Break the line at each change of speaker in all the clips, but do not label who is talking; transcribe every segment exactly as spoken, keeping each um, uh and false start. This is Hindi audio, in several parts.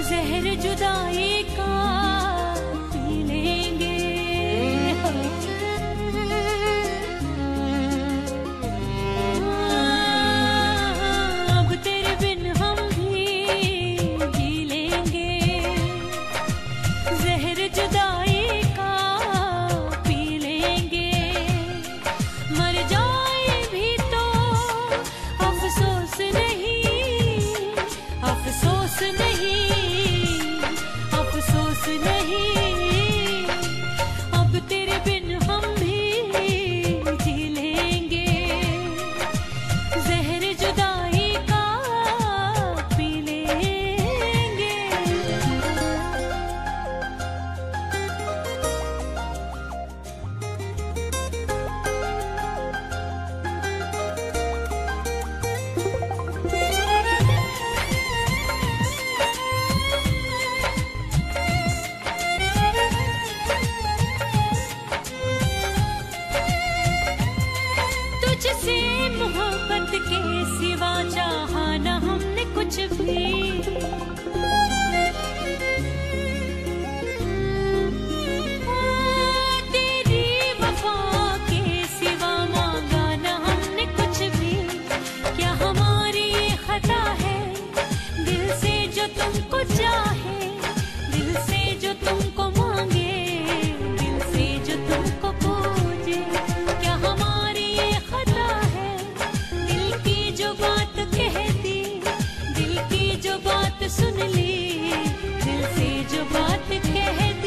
जहर जुदाई का पी लेंगे। अब तेरे बिन हम भी जी लेंगे। जहर जुदाई का पी लेंगे। मर जाए भी तो अफसोस नहीं, अफसोस नहीं, अफसोस नहीं। अब तेरे बिन हम भी जी लेंगे। जहर जुदाई का पी लेंगे। तुझसे मोहब्बत के सिवा चाहा न हमने कुछ भी। तेरी वफा के सिवा मांगा न हमने कुछ भी। क्या हमारी ये खता है दिल से जो तुमको चाहे, दिल से जो तुमको मांगे, दिल से जो तुमको पूजे। क्या हमारी ये खता है दिल की जो बात कह दी, दिल की जो बात सुन ली, दिल से जो बात कह दी।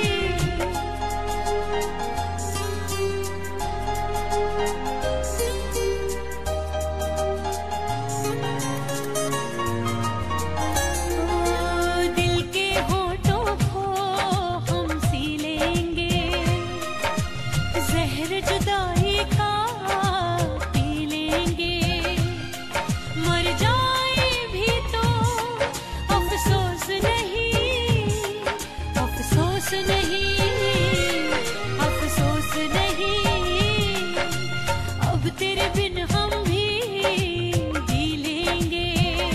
ओ, दिल के होठों को हम सी लेंगे। जहर जुदाई का पी लेंगे। मर जाए भी तो अफसोस नहीं, अफसोस नहीं, अफसोस नहीं। अब तेरे बिन हम भी जी लेंगे।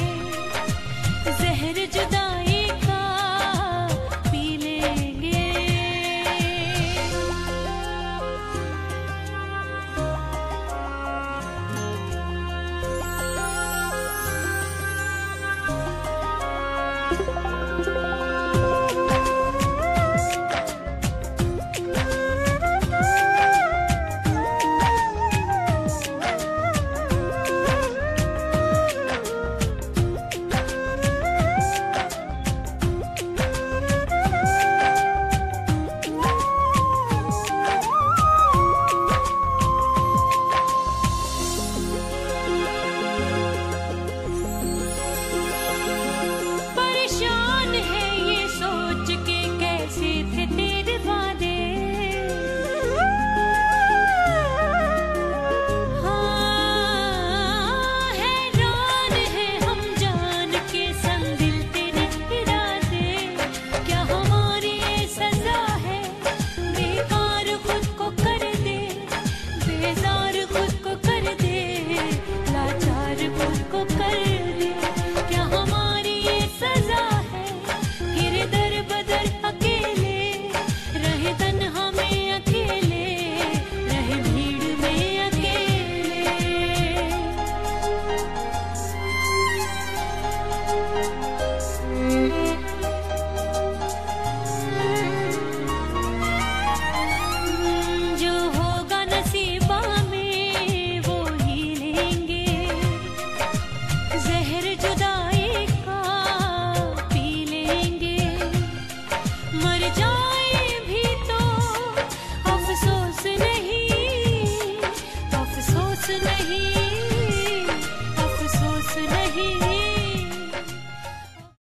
जहर जुदाई का पी लेंगे।